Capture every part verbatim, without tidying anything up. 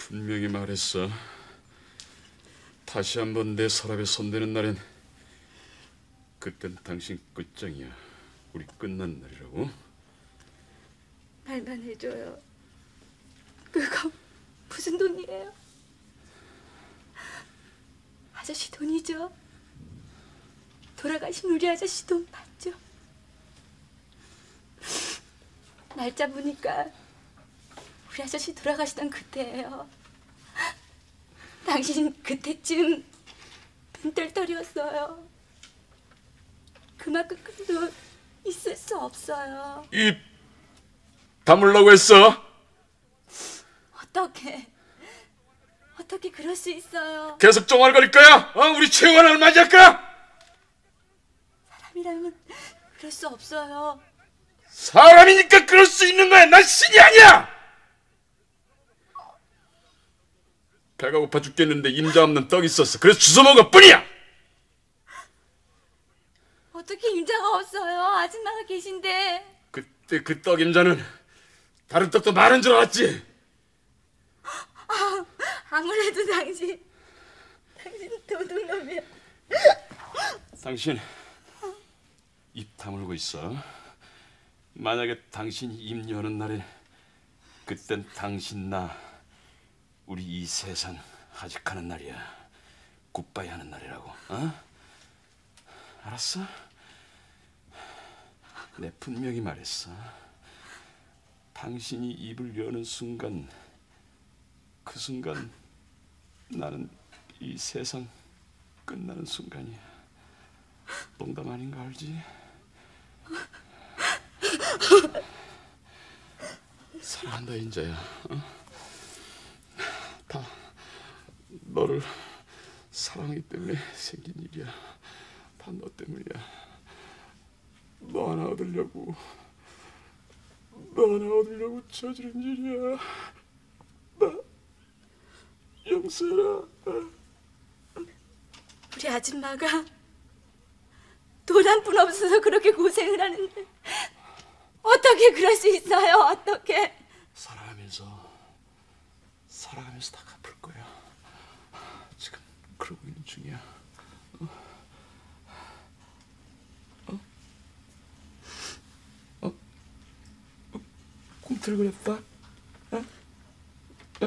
분명히 말했어. 다시 한번 내 서랍에 손대는 날엔 그땐 당신 끝장이야. 우리 끝난 날이라고. 말만 해줘요. 그거 무슨 돈이에요? 아저씨 돈이죠? 돌아가신 우리 아저씨 돈 맞죠? 날짜 보니까 우리 아저씨 돌아가시던 그때예요. 당신 그때쯤 빈털털이었어요. 그만큼 큰 돈 있을 수 없어요. 입 다물라고 했어. 어떻게 어떻게 그럴 수 있어요? 계속 쫑알거릴 거야? 어? 우리 최후한을 맞이할 거야? 사람이라면 그럴 수 없어요. 사람이니까 그럴 수 있는 거야. 난 신이 아니야. 배가 고파 죽겠는데 임자 없는 떡 있었어. 그래서 주워 먹을 뿐이야. 어떻게 임자가 없어요? 아줌마가 계신데. 그때 그 떡 임자는 다른 떡도 많은 줄 알았지. 아, 아무래도 당신 당신 도둑놈이야. 당신 입 다물고 있어. 만약에 당신이 입 여는 날에 그땐 당신 나 우리 이 세상 하직하는 날이야. 굿바이 하는 날이라고. 어? 알았어? 내 분명히 말했어. 당신이 입을 여는 순간, 그 순간 나는 이 세상 끝나는 순간이야. 농담 아닌 거 알지? 사랑한다 인자야. 어? 다 너를 사랑하기 때문에 생긴 일이야. 다 너 때문이야. 너 하나 얻으려고 너 하나 얻으려고 저지른 일이야. 나 용서해라. 우리 아줌마가 돈 한 푼 없어서 그렇게 고생을 하는데 어떻게 그럴 수 있어요? 어떻게? 살아가면서 살아가면서 다 갚을 거야. 지금 그러고 있는 중이야. 어? 어? 어? 어? 꿈틀 그랬다? 어? 어?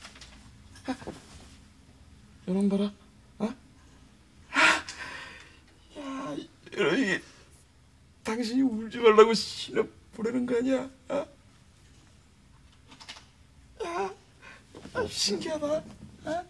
이런 봐라. 어? 야, 이 당신이 울지 말라고 신호 보내는 거 아니야? 어? 야, 아, 신기하다. 어?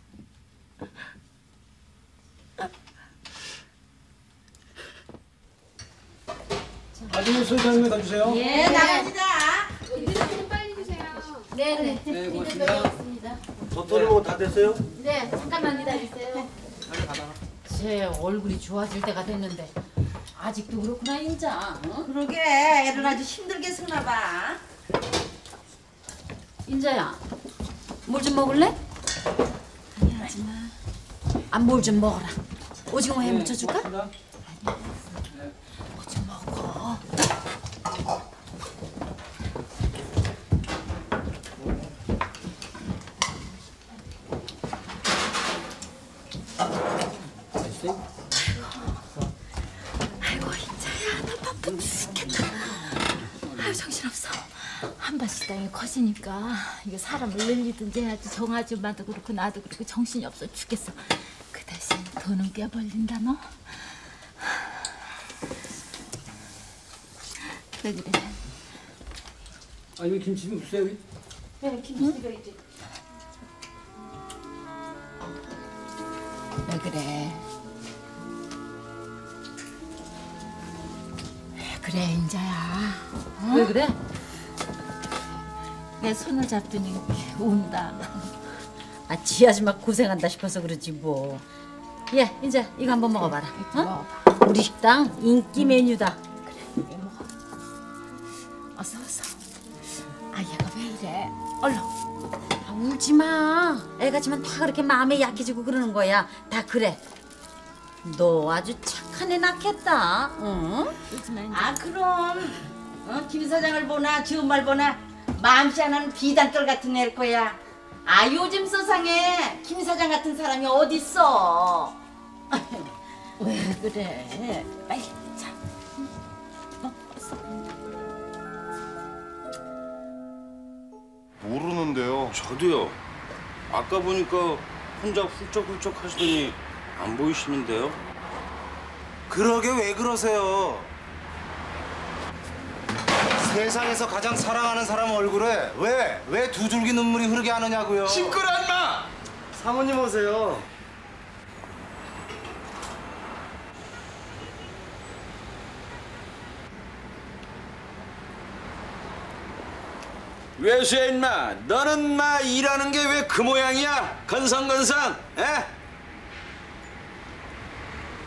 아줌마 소주잔 갖다 주세요. 예, 나갑니다. 좀 빨리 주세요. 네네. 네, 고맙습니다. 고맙습니다. 도토리 다 됐어요? 네, 잠깐만 기다리세요. 빨리 가봐. 제 얼굴이 좋아질 때가 됐는데 아직도 그렇구나 인자. 어? 그러게 애를 아주 힘들게 쓰나 봐. 인자야, 물 좀 먹을래? 아니 아줌마. 아, 물 좀 먹어라. 오징어 해 네, 무쳐줄까? 고맙습니다. 뭐 좀 먹어. 아이고 인자야, 나 바쁜 죽겠다. 아유 정신없어. 한바시당이 커지니까 이게 사람을 늘리든지 해야지. 정아줌마도 그렇고 나도 그렇고 정신이 없어 죽겠어. 그 대신 돈은 꽤 벌린다 너. 왜 그래? 아, 여기 김치 좀 주세요. 여기. 네, 김치 드려야지. 왜 그래? 왜 그래 인자야? 어? 왜 그래? 내 손을 잡더니 운다. 아, 지 아줌마 고생한다 싶어서 그러지 뭐. 예, 이제 이거 한번 먹어봐라. 어? 우리 식당 인기 메뉴다. 그래 먹어. 어서 어서. 아 얘가 왜 이래? 얼른. 아, 울지 마. 애가지만 다 그렇게 마음이 약해지고 그러는 거야. 다 그래. 너 아주 착한 애 낳겠다. 응? 울지마 인자. 아 그럼 어? 김 사장을 보나 지은말 보나 마음씨 하나는 비단돌 같은 애일 거야. 아 요즘 세상에 김 사장 같은 사람이 어딨어? 왜 그래? 빨리 자. 모르는데요. 저도요. 아까 보니까 혼자 훌쩍훌쩍 하시더니 안 보이시는데요? 그러게 왜 그러세요? 세상에서 가장 사랑하는 사람 얼굴에 왜, 왜 두 줄기 눈물이 흐르게 하느냐고요. 시끄러 인마! 사모님 오세요. 왜수야 인마? 너는 마 일하는 게 왜 그 모양이야? 건성건성, 에?